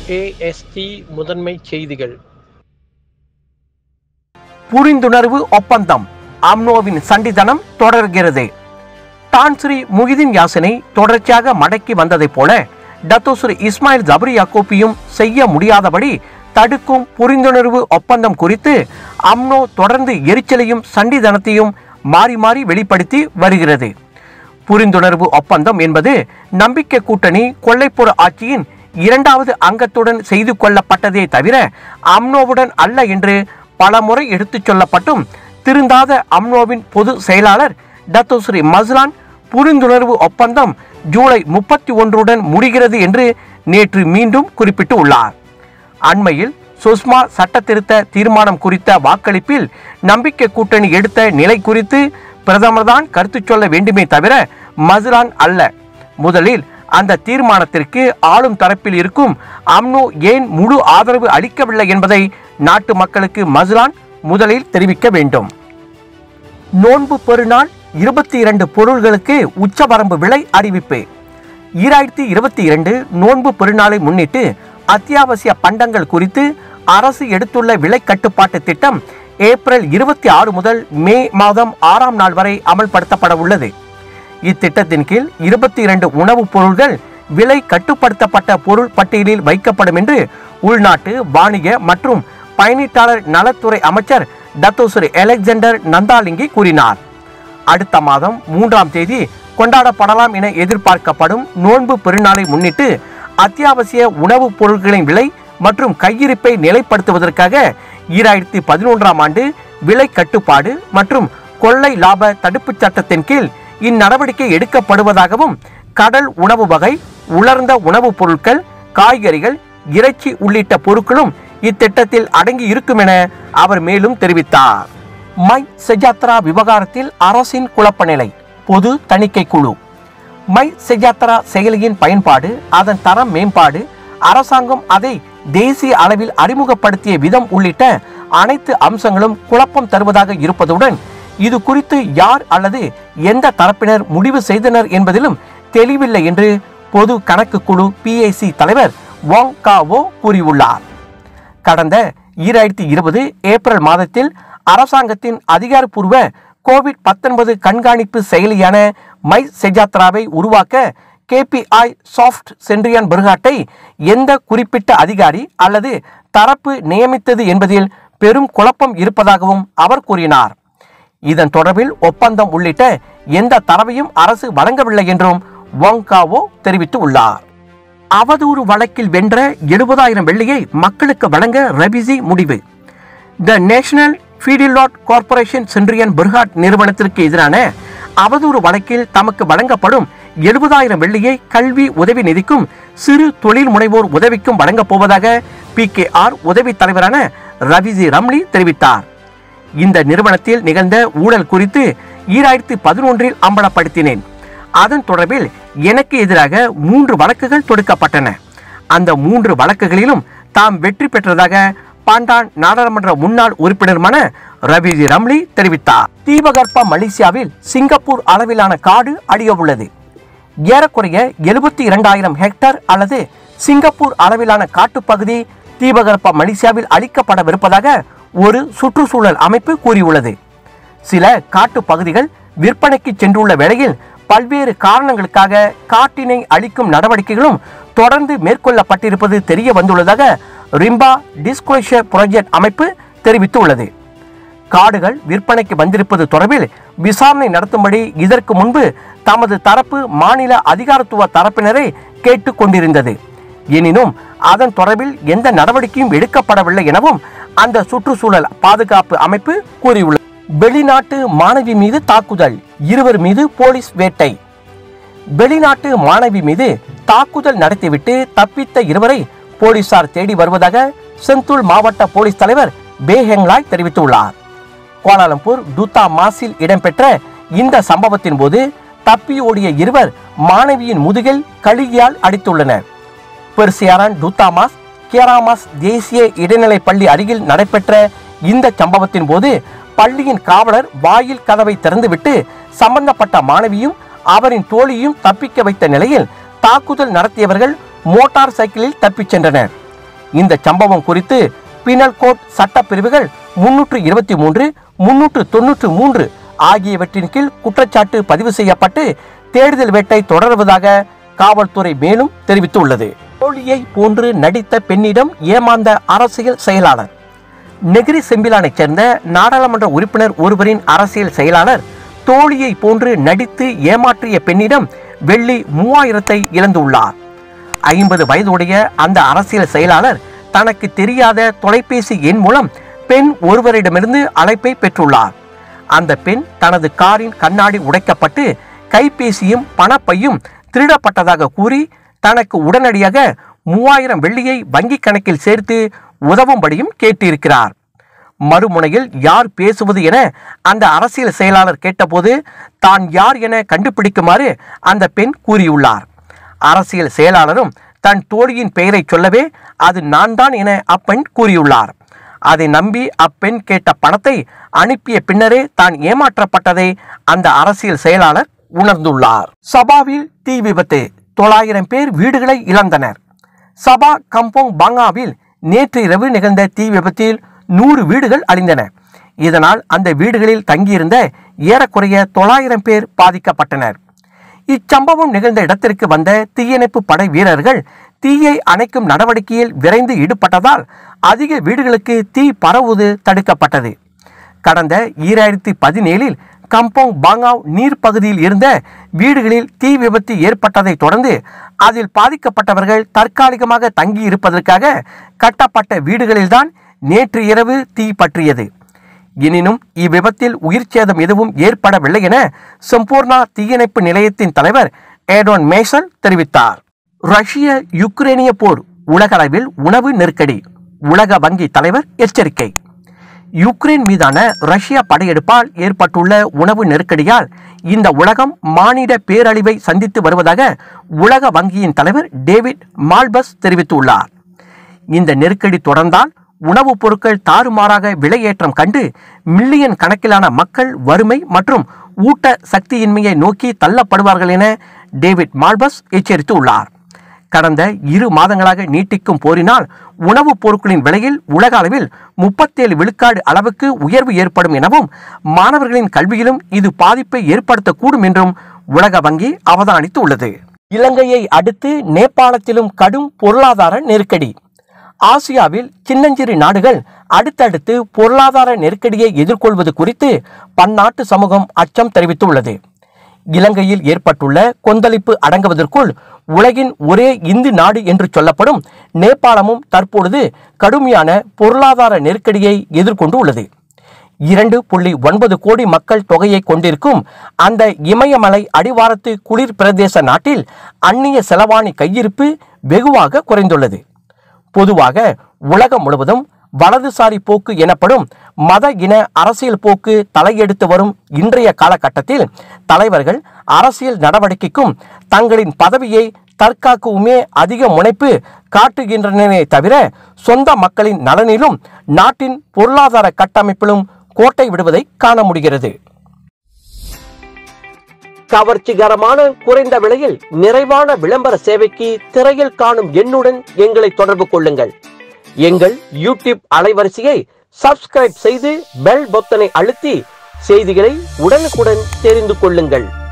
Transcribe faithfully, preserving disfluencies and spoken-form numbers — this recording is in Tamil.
ஏ எஸ் டி முதன்மை செய்திகள். புரிந்துணர்வு ஒப்பந்தம், அம்னோவின் சண்டித்தனம் தொடர்கிறது. டான்ஸ்ரீ முஹிதீன் யாசினை தொடர்ச்சியாக மடக்கி வந்ததைப் போல டத்தோஸ்ரீ இஸ்மாயில் ஜப்ரி யாக்கூப்பியும் செய்ய முடியாதபடி தடுக்கும் புரிந்துணர்வு ஒப்பந்தம் குறித்து அம்னோ தொடர்ந்து எரிச்சலையும் சண்டித்தனத்தையும் மாறி மாறி வெளிப்படுத்தி வருகிறது. புரிந்துணர்வு ஒப்பந்தம் என்பது நம்பிக்கை கூட்டணி கொள்ளைப்புற ஆட்சியின் இரண்டாவது அங்கத்துடன் செய்து கொள்ளப்பட்டதே தவிர அம்னோவுடன் அல்ல என்று பல முறை எடுத்துச் சொல்லப்பட்டும் திருந்தாத அம்னோவின் பொது செயலாளர் டத்தோஸ்ரீ மஸ்லான் புரிந்துணர்வு ஒப்பந்தம் ஜூலை முப்பத்தி ஒன்றுடன் முடிகிறது என்று நேற்று மீண்டும் குறிப்பிட்டு உள்ளார். அண்மையில் சுஷ்மா சட்ட திருத்த தீர்மானம் குறித்த வாக்களிப்பில் நம்பிக்கை கூட்டணி எடுத்த நிலை குறித்து பிரதமர் தான் கருத்து சொல்ல வேண்டுமே தவிர மஸ்லான் அல்ல. முதலில் அந்த தீர்மானத்திற்கு ஆளும் தரப்பில் இருக்கும் அம்னோ ஏன் முழு ஆதரவு அளிக்கவில்லை என்பதை நாட்டு மக்களுக்கு மஸ்லான் முதலில் தெரிவிக்க வேண்டும். நோன்பு பெருநாள் இருபத்தி இரண்டு பொருள்களுக்கு உச்சவரம்பு விலை அறிவிப்பு. ஈராயிரத்தி இருபத்தி இரண்டு நோன்பு பெருநாளை முன்னிட்டு அத்தியாவசிய பண்டங்கள் குறித்து அரசு எடுத்துள்ள விலை கட்டுப்பாட்டு திட்டம் ஏப்ரல் இருபத்தி ஆறு முதல் மே மாதம் ஆறாம் நாள் வரை அமல்படுத்தப்பட உள்ளது. இத்திட்டத்தின் கீழ் இருபத்தி இரண்டு உணவுப் பொருள்கள் விலை கட்டுப்படுத்தப்பட்ட பொருள் பட்டியலில் வைக்கப்படும் என்று உள்நாட்டு வாணிக மற்றும் பயணீட்டாளர் நலத்துறை அமைச்சர் டத்தோஸ்ரீ அலெக்சாண்டர் நந்தாலிங்கி கூறினார். அடுத்த மாதம் மூன்றாம் தேதி கொண்டாடப்படலாம் என எதிர்பார்க்கப்படும் நோன்பு பெருநாளை முன்னிட்டு அத்தியாவசிய உணவுப் பொருட்களின் விலை மற்றும் கையிருப்பை நிலைப்படுத்துவதற்காக ஈராயிரத்தி பதினொன்றாம் ஆண்டு விலை கட்டுப்பாடு மற்றும் கொள்ளை லாப தடுப்பு சட்டத்தின் கீழ் இந்நடவடிக்கை எடுக்கப்படுவதாகவும் கடல் உணவு வகை, உலர்ந்த உணவுப் பொருட்கள், காய்கறிகள், இறைச்சி உள்ளிட்ட பொருட்களும் இத்திட்டத்தில் அடங்கி இருக்கும் என அவர் மேலும் தெரிவித்தார். மை செஜாத்ரா விவகாரத்தில் அரசின் குழப்ப நிலை, பொது தணிக்கை குழு. மை செஜாத்ரா செயலியின் பயன்பாடு, அதன் தரம் மேம்பாடு, அரசாங்கம் அதை தேசிய அளவில் அறிமுகப்படுத்திய விதம் உள்ளிட்ட அனைத்து அம்சங்களும் குழப்பம் தருவதாக இருப்பதுடன் இது குறித்து யார் அல்லது எந்த தரப்பினர் முடிவு செய்தனர் என்பதிலும் தெளிவில்லை என்று பொது கணக்கு குழு பி ஐ சி தலைவர் வாங் காவோ கூறியுள்ளார். கடந்த ஈராயிரத்தி இருபது ஏப்ரல் மாதத்தில் அரசாங்கத்தின் அதிகாரப்பூர்வ கோவிட் பத்தொன்பது கண்காணிப்பு செயலியான மை செஜாத்ராவை உருவாக்க கே பி ஐ சாஃப்ட் சென்ட்ரியன் பெர்ஹாட்டை எந்த குறிப்பிட்ட அதிகாரி அல்லது தரப்பு நியமித்தது என்பதில் பெரும் குழப்பம் இருப்பதாகவும் அவர் கூறினார். இதன் தொடர்பில் ஒப்பந்தம் உள்ளிட்ட எந்த தரவையும் அரசு வழங்கவில்லை என்றும் வாங்காவோ தெரிவித்து உள்ளார். அவதூறு வழக்கில் வென்ற எழுபதாயிரம் வெள்ளியை மக்களுக்கு வழங்க ரபிசி முடிவு. த நேஷனல் ஃபீடிலாட் கார்ப்பரேஷன் சென்ட்ரியன் பெர்ஹாட் நிறுவனத்திற்கு எதிரான அவதூறு வழக்கில் தமக்கு வழங்கப்படும் எழுபதாயிரம் வெள்ளியை கல்வி உதவி நிதிக்கும் சிறு தொழில் முனைவோர் உதவிக்கும் வழங்கப் போவதாக பி கே ஆர் உதவி தலைவரான ரவிஜி ரம்லி தெரிவித்தார். இந்த நிறுவனத்தில் நிகழ்ந்த ஊழல் குறித்து ஈராயிரத்தி பதினொன்றில் அம்பலப்படுத்தினேன். அதன் தொடர்பில் எனக்கு எதிராக மூன்று வழக்குகள் தொடுக்கப்பட்டன. அந்த மூன்று வழக்குகளிலும் தாம் வெற்றி பெற்றதாக பாண்டான் நாடாளுமன்ற முன்னாள் உறுப்பினருமான ரவிஜி ரம்லி தெரிவித்தார். தீபகற்ப மலேசியாவில் சிங்கப்பூர் அளவிலான காடு அழிய உள்ளது. ஏறக்குறைய எழுபத்தி இரண்டாயிரம் ஹெக்டேர் அல்லது சிங்கப்பூர் அளவிலான காட்டுப்பகுதி தீபகற்ப மலேசியாவில் அளிக்கப்படவிருப்பதாக ஒரு சுற்றுச்சூழல் அமைப்பு கூறியுள்ளது. சில காட்டு பகுதிகள் விற்பனைக்கு சென்றுள்ள வேளையில் பல்வேறு காரணங்களுக்காக காட்டினை அழிக்கும் நடவடிக்கைகளும் தொடர்ந்து மேற்கொள்ளப்பட்டிருப்பது தெரிய வந்துள்ளதாக ரிம்பா டிஸ்க்ளோஷர் ப்ராஜெக்ட் அமைப்பு தெரிவித்துள்ளது. காடுகள் விற்பனைக்கு வந்திருப்பது தொடர்பில் விசாரணை நடத்தும்படி இதற்கு முன்பு தமது தரப்பு மாநில அதிகாரத்துவ தரப்பினரை கேட்டுக் கொண்டிருந்தது. எனினும் அதன் தொடர்பில் எந்த நடவடிக்கையும் எடுக்கப்படவில்லை எனவும் அந்த சுற்றுச்சூழல் பாதுகாப்பு அமைப்பு கூறியுள்ளது. வெளிநாட்டு மாணவி மீது தாக்குதல், இருவர் மீது போலீஸ் வேட்டை. வெளிநாட்டு மாணவி மீது தாக்குதல் நடத்திவிட்டு தப்பித்த இருவரை போலீசார் தேடி வருவதாக செந்தூல் மாவட்ட போலீஸ் தலைவர் பே ஹெங்லாய் தெரிவித்துள்ளார். கோலாலம்பூர் டூத்தா மாஸில் இடம்பெற்ற இந்த சம்பவத்தின் போது தப்பி ஓடிய இருவர் மாணவியின் முதுகில் கழுகியால் அடித்துள்ளனர். பெர்சியாரான் டூத்தா மாஸ் கேராமாஸ் தேசிய இடைநிலை பள்ளி அருகில் நடைபெற்ற இந்த சம்பவத்தின் போது பள்ளியின் காவலர் வாயில் கதவை திறந்துவிட்டு சம்பந்தப்பட்ட மாணவியும் அவரின் தோழியும் தப்பிக்க வைத்த நிலையில் தாக்குதல் நடத்தியவர்கள் மோட்டார் சைக்கிளில் தப்பிச் சென்றனர். இந்த சம்பவம் குறித்து பீனல் கோட் சட்டப்பிரிவுகள் முன்னூற்று இருபத்தி மூன்று முன்னூற்று தொன்னூற்று மூன்று ஆகியவற்றின் கீழ் குற்றச்சாட்டு பதிவு செய்யப்பட்டு தேடுதல் வேட்டை தொடர்வதாக காவல்துறை மேலும் தெரிவித்துள்ளது. தோழியை போன்று நடித்த பெண்ணிடம் ஏமாந்த அரசியல் செயலாளர். நெகிரி செம்பிலானைச் சேர்ந்த நாடாளுமன்ற உறுப்பினர் ஒருவரின் அரசியல் செயலாளர் தோழியை போன்று நடித்து ஏமாற்றிய பெண்ணிடம் வெள்ளி மூவாயிரத்தை இழந்துள்ளார். ஐம்பது வயதுடைய அந்த அரசியல் செயலாளர் தனக்கு தெரியாத தொலைபேசி எண் மூலம் பெண் ஒருவரிடமிருந்து அழைப்பை பெற்றுள்ளார். அந்த பெண் தனது காரின் கண்ணாடி உடைக்கப்பட்டு கைபேசியும் பணப்பையும் திருடப்பட்டதாக கூறி தனக்கு உடனடியாக மூவாயிரம் வெள்ளியை வங்கி கணக்கில் சேர்த்து உதவும்படியும் கேட்டிருக்கிறார். மறுமுனையில் யார் பேசுவது என அந்த அரசியல் செயலாளர் கேட்டபோது தான் யார் என கண்டுபிடிக்குமாறு அந்த பெண் கூறியுள்ளார். அரசியல் செயலாளரும் தன் தோழியின் பெயரை சொல்லவே அது நான் தான் என அப்பெண் கூறியுள்ளார். அதை நம்பி அப்பெண் கேட்ட பணத்தை அனுப்பிய பின்னரே தான் ஏமாற்றப்பட்டதை அந்த அரசியல் செயலாளர் உணர்ந்துள்ளார். சபாவில் தீ விபத்து, தொள்ளாயிரம் பேர் வீடுகளை இழந்தனர். சபா கம்போங் பாங்காவில் நேற்று இரவு நிகழ்ந்த தீ விபத்தில் நூறு வீடுகள் அழிந்தன. இதனால் அந்த வீடுகளில் தங்கியிருந்த ஏறக்குறைய தொள்ளாயிரம் பேர் பாதிக்கப்பட்டனர். இச்சம்பவம் நிகழ்ந்த இடத்திற்கு வந்த தீயணைப்பு படை வீரர்கள் தீயை அணைக்கும் நடவடிக்கையில் விரைந்து ஈடுபட்டதால் அதிக வீடுகளுக்கு தீ பரவுவது தடுக்கப்பட்டது. கடந்த ஈராயிரத்தி பதினேழில் கம்போங் பாங்காவ் நீர் பகுதியில் இருந்த வீடுகளில் தீ விபத்து ஏற்பட்டதை தொடர்ந்து அதில் பாதிக்கப்பட்டவர்கள் தற்காலிகமாக தங்கி இருப்பதற்காக கட்டப்பட்ட வீடுகளில்தான் நேற்று இரவு தீ பற்றியது. எனினும் இவ்விபத்தில் உயிர் சேதம் எதுவும் ஏற்படவில்லை என சம்பூர்ணா தீயணைப்பு நிலையத்தின் தலைவர் ஏடோன் மேசல் தெரிவித்தார். ரஷ்ய யுக்ரேனிய போர், உலகளவில் உணவு நெருக்கடி, உலக வங்கி தலைவர் எச்சரிக்கை. யுக்ரைன் மீதான ரஷ்யா படையெடுப்பால் ஏற்பட்டுள்ள உணவு நெருக்கடியால் இந்த உலகம் மானிட பேரழிவை சந்தித்து வருவதாக உலக வங்கியின் தலைவர் டேவிட் மால்பஸ் தெரிவித்துள்ளார். இந்த நெருக்கடி தொடர்ந்தால் உணவுப் பொருட்கள் தாறுமாறாக விலையேற்றம் கண்டு மில்லியன் கணக்கிலான மக்கள் வறுமை மற்றும் ஊட்ட சக்தியின்மையை நோக்கி தள்ளப்படுவார்கள் என டேவிட் மால்பஸ் எச்சரித்துள்ளார். கடந்த இரு மாதங்களாக நீட்டிக்கும் போரினால் உணவுப் பொருட்களின் விலையில் உலக அளவில் முப்பத்தேழு விழுக்காடு அளவுக்கு உயர்வு ஏற்படும் எனவும் மாணவர்களின் கல்வியிலும் இது பாதிப்பை ஏற்படுத்தக்கூடும் என்றும் உலக வங்கி அவதானித்து உள்ளது. இலங்கையை அடுத்து நேபாளத்திலும் கடும் பொருளாதார நெருக்கடி. ஆசியாவில் சின்னஞ்சிறு நாடுகள் அடுத்தடுத்து பொருளாதார நெருக்கடியை எதிர்கொள்வது குறித்து பன்னாட்டு சமூகம் அச்சம் தெரிவித்துள்ளது. இலங்கையில் ஏற்பட்டுள்ள கொந்தளிப்பு அடங்குவதற்குள் உலகின் ஒரே இந்து நாடு என்று சொல்லப்படும் நேபாளமும் தற்பொழுது கடுமையான பொருளாதார நெருக்கடியை எதிர்கொண்டு உள்ளது. இரண்டு புள்ளி ஒன்பது கோடி மக்கள் தொகையை கொண்டிருக்கும் அந்த இமயமலை அடிவாரத்து குளிர் பிரதேச நாட்டில் அந்நிய செலவாணி கையிருப்பு வெகுவாக குறைந்துள்ளது. பொதுவாக உலகம் முழுவதும் வலதுசாரி போக்கு எனப்படும் மத இன அரசியல் போக்கு தலையெடுத்து வரும் இன்றைய காலகட்டத்தில் தலைவர்கள் அரசியல் நடவடிக்கைக்கும் தங்களின் பதவியை தற்காக்கவுமே அதிக முனைப்பு காட்டுகின்றனரே தவிர சொந்த மக்களின் நலனிலும் நாட்டின் பொருளாதார கட்டமைப்பிலும் கோட்டை விடுவதை காண முடிகிறது. கவர்ச்சிகரமான குறைந்த விலையில் நிறைவான விளம்பர சேவைக்கு திரையில் காணும் எண்ணுடன் எங்களை தொடர்பு கொள்ளுங்கள். எங்கள் யூடியூப் அலைவரிசையை சப்ஸ்கிரைப் செய்து பெல் பொத்தனை அழுத்தி செய்திகளை உடனுக்குடன் தெரிந்து கொள்ளுங்கள்.